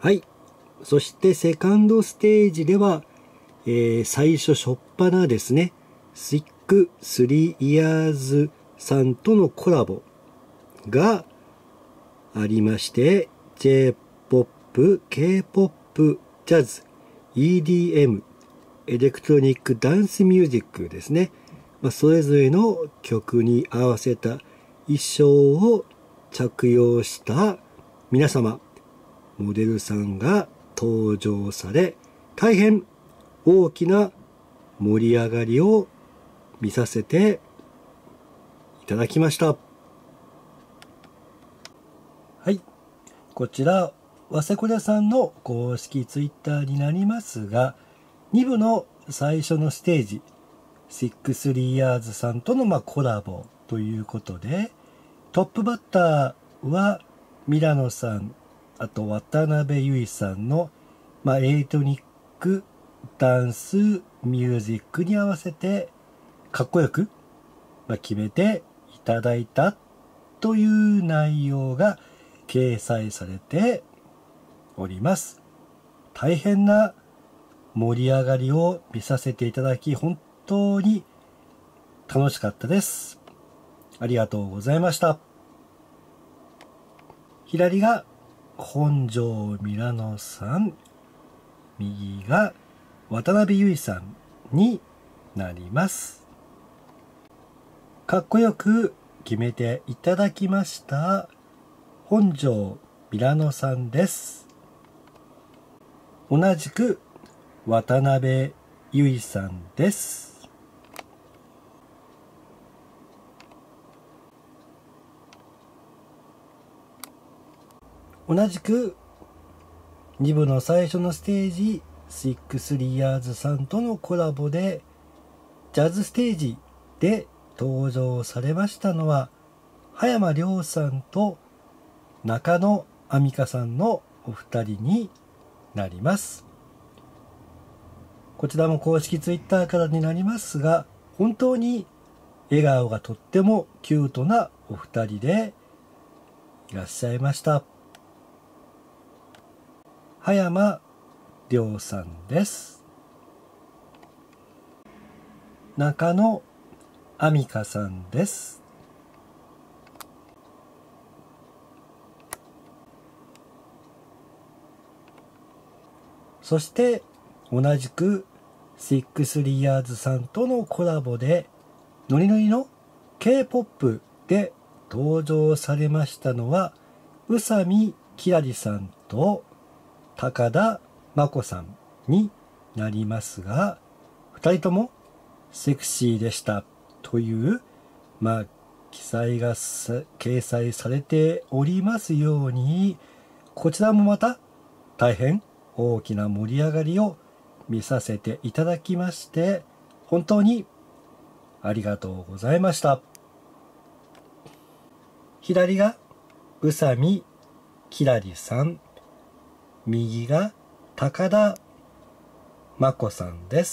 はい。そしてセカンドステージでは、最初初っ端ですね、Sick 3 Years さんとのコラボがありまして、J-POP、K-POP、ジャズ、EDM、エレクトロニックダンスミュージックですね。それぞれの曲に合わせた衣装を着用した皆様、モデルさんが登場され、大変大きな盛り上がりを見させていただきました。はい。こちら、わせこりゃさんの公式ツイッターになりますが、2部の最初のステージ、63 Years さんとのコラボということで、トップバッターはミラノさん、あと渡辺由衣さんの、エレクトロニックダンスミュージックに合わせてかっこよく、決めていただいたという内容が掲載されております。大変な盛り上がりを見させていただき、本当に楽しかったです。ありがとうございました。左が本庄ミラノさん、右が渡辺由衣さんになります。かっこよく決めていただきました本庄ミラノさんです。同じく渡辺由衣さんです。同じく2部の最初のステージ63 Years さんとのコラボでジャズステージで登場されましたのは葉山亮さんと中野亜美香さんのお二人になります。こちらも公式ツイッターからになりますが、本当に笑顔がとってもキュートなお二人でいらっしゃいました。葉山亮さんです。中野亜美香さんです。そして同じく63 Years さんとのコラボでノリノリの K-POP で登場されましたのは宇佐美きらりさんと高田真子さんになりますが、2人ともセクシーでしたという掲載されておりますように、こちらもまた大変大きな盛り上がりを見させていただきまして、本当にありがとうございました。左が宇佐美きらりさん、右が高田真子さんです。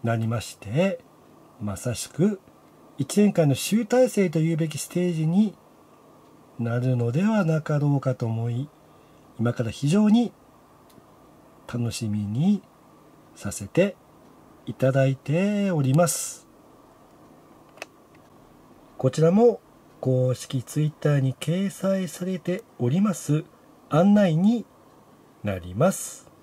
なりまして、まさしく1年間の集大成というべきステージになるのではなかろうかと思い、今から非常に楽しみにさせていただいております。こちらも公式ツイッターに掲載されております案内になります。